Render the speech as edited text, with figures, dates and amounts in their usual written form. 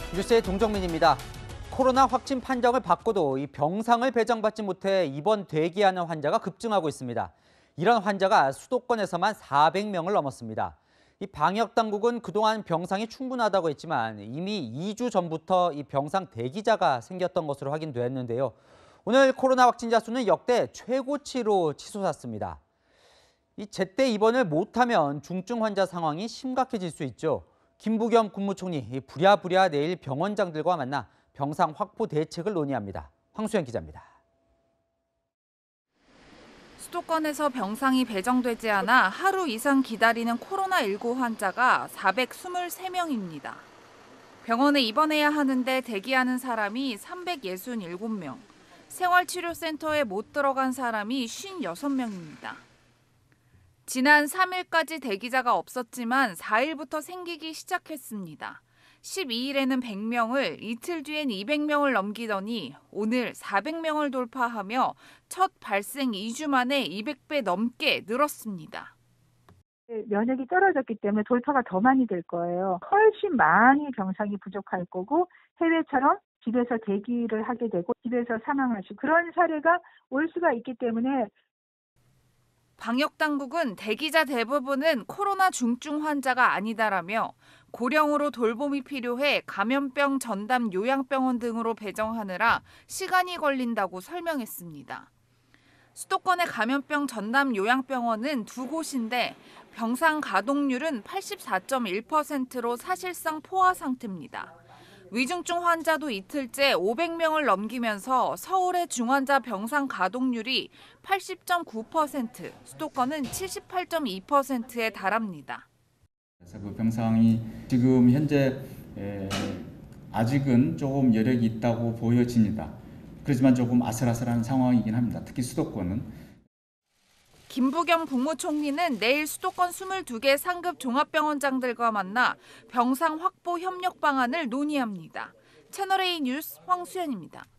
뉴스의 동정민입니다. 코로나 확진 판정을 받고도 이 병상을 배정받지 못해 입원 대기하는 환자가 급증하고 있습니다. 이런 환자가 수도권에서만 400명을 넘었습니다. 이 방역 당국은 그동안 병상이 충분하다고 했지만 이미 2주 전부터 이 병상 대기자가 생겼던 것으로 확인됐는데요. 오늘 코로나 확진자 수는 역대 최고치로 치솟았습니다. 이 제때 입원을 못하면 중증 환자 상황이 심각해질 수 있죠. 김부겸 국무총리 부랴부랴 내일 병원장들과 만나 병상 확보 대책을 논의합니다. 황수연 기자입니다. 수도권에서 병상이 배정되지 않아 하루 이상 기다리는 코로나19 환자가 423명입니다. 병원에 입원해야 하는데 대기하는 사람이 367명, 생활치료센터에 못 들어간 사람이 56명입니다. 지난 3일까지 대기자가 없었지만 4일부터 생기기 시작했습니다. 12일에는 100명을, 이틀 뒤엔 200명을 넘기더니 오늘 400명을 돌파하며 첫 발생 2주 만에 200배 넘게 늘었습니다. 면역이 떨어졌기 때문에 돌파가 더 많이 될 거예요. 훨씬 많이 병상이 부족할 거고 해외처럼 집에서 대기를 하게 되고 집에서 사망하시고 그런 사례가 올 수가 있기 때문에 방역당국은 대기자 대부분은 코로나 중증 환자가 아니다라며 고령으로 돌봄이 필요해 감염병 전담 요양병원 등으로 배정하느라 시간이 걸린다고 설명했습니다. 수도권의 감염병 전담 요양병원은 두 곳인데 병상 가동률은 84.1%로 사실상 포화 상태입니다. 위중증 환자도 이틀째 500명을 넘기면서 서울의 중환자 병상 가동률이 80.9%, 수도권은 78.2%에 달합니다. 그래서 그 병상이 지금 현재 아직은 조금 여력이 있다고 보여집니다. 그렇지만 조금 아슬아슬한 상황이긴 합니다. 특히 수도권은. 김부겸 국무총리는 내일 수도권 22개 상급 종합병원장들과 만나 병상 확보 협력 방안을 논의합니다. 채널A 뉴스 황수연입니다.